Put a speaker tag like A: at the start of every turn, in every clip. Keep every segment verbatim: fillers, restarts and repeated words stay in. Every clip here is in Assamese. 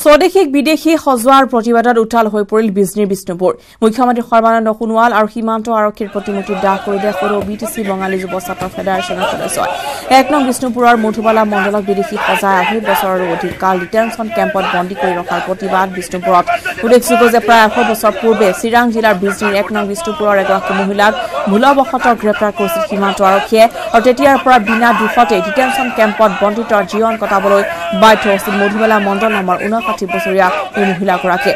A: স্বদেশিক বিদেশী সজোৱাৰ প্ৰতিবাদত উঠাল হৈ পৰিল বিজনীৰ বিষ্ণুপুৰ মুখ্যমন্ত্ৰী সৰ্বানন্দ সোণোৱাল আৰু সীমান্ত আৰক্ষীৰ প্ৰতিমূৰ্তি দাহ কৰিলে সৰু বিটিচি বঙালী যুৱ ছাত্ৰ ফেডাৰেশ্যনৰ সদস্য এক নং বিষ্ণুপুৰৰ মধুবালা মণ্ডলক বিদেশী সজাই আঢ়ৈ বছৰৰো অধিক কাল ডিটেনশ্যন কেম্পত বন্দী কৰি ৰখাৰ প্ৰতিবাদ বিষ্ণুপুৰত উল্লেখযোগ্য যে প্ৰায় এশ বছৰ পূৰ্বে চিৰাং জিলাৰ বিজনীৰ এক নং বিষ্ণুপুৰৰ এগৰাকী মহিলাক ভুলবশতঃ গ্ৰেপ্তাৰ কৰিছিল সীমান্ত আৰক্ষীয়ে আৰু তেতিয়াৰ পৰা বিনা দুখতে ডিটেনশ্যন কেম্পত বন্দীতৰ জীৱন কটাবলৈ বাধ্য হৈছিল মধুবালা মণ্ডল নামৰ ঊনষাঠি বছৰীয়া এই মহিলাগৰাকীয়ে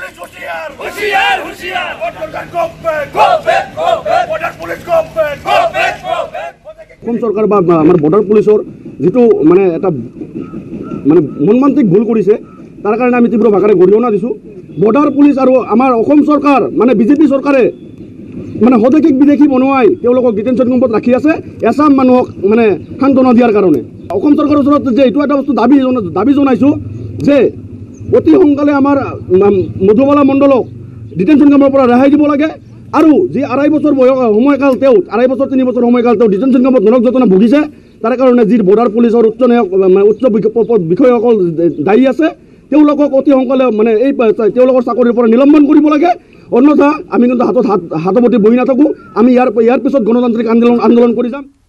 B: অসম চৰকাৰ বা আমাৰ বৰ্ডাৰ পুলিচৰ যিটো মানে এটা মানে মনমান্তিক ভুল কৰিছে তাৰ কাৰণে আমি তীব্ৰ ভাষাৰে গৰিহণা দিছোঁ বৰ্ডাৰ পুলিচ আৰু আমাৰ অসম চৰকাৰ মানে বিজেপি চৰকাৰে মানে সদেশিক বিদেশী বনোৱাই তেওঁলোকক ডিটেনশ্যন কেম্পত ৰাখি আছে এছাম মানুহক মানে সান্তনা দিয়াৰ কাৰণে অসম চৰকাৰৰ ওচৰত যে এইটো এটা বস্তু দাবী দাবী জনাইছোঁ যে অতি সোনকালে আমাৰ মধুবালা মণ্ডলক ডিটেনশ্যন কেম্পৰ পৰা ৰেহাই দিব লাগে আৰু যি আঢ়াই বছৰ বয়স সময়কাল তেওঁ আঢ়াই বছৰ তিনি বছৰ সময়কাল তেওঁ ডিটেনশ্যন কেম্পত নৰক যাতনা ভুগিছে তাৰ কাৰণে যি বৰ্ডাৰ পুলিচৰ উচ্চ উচ্চ বিষয়াসকল দায়ী আছে তেওঁলোকক অতি সোনকালে মানে এই তেওঁলোকৰ চাকৰিৰ পৰা নিলম্বন কৰিব লাগে অন্যথা আমি কিন্তু হাতত হাত হাতবতি বহি নাথাকোঁ আমি ইয়াৰ ইয়াৰ পিছত গণতান্ত্ৰিক আন্দোলন আন্দোলন কৰি যাম।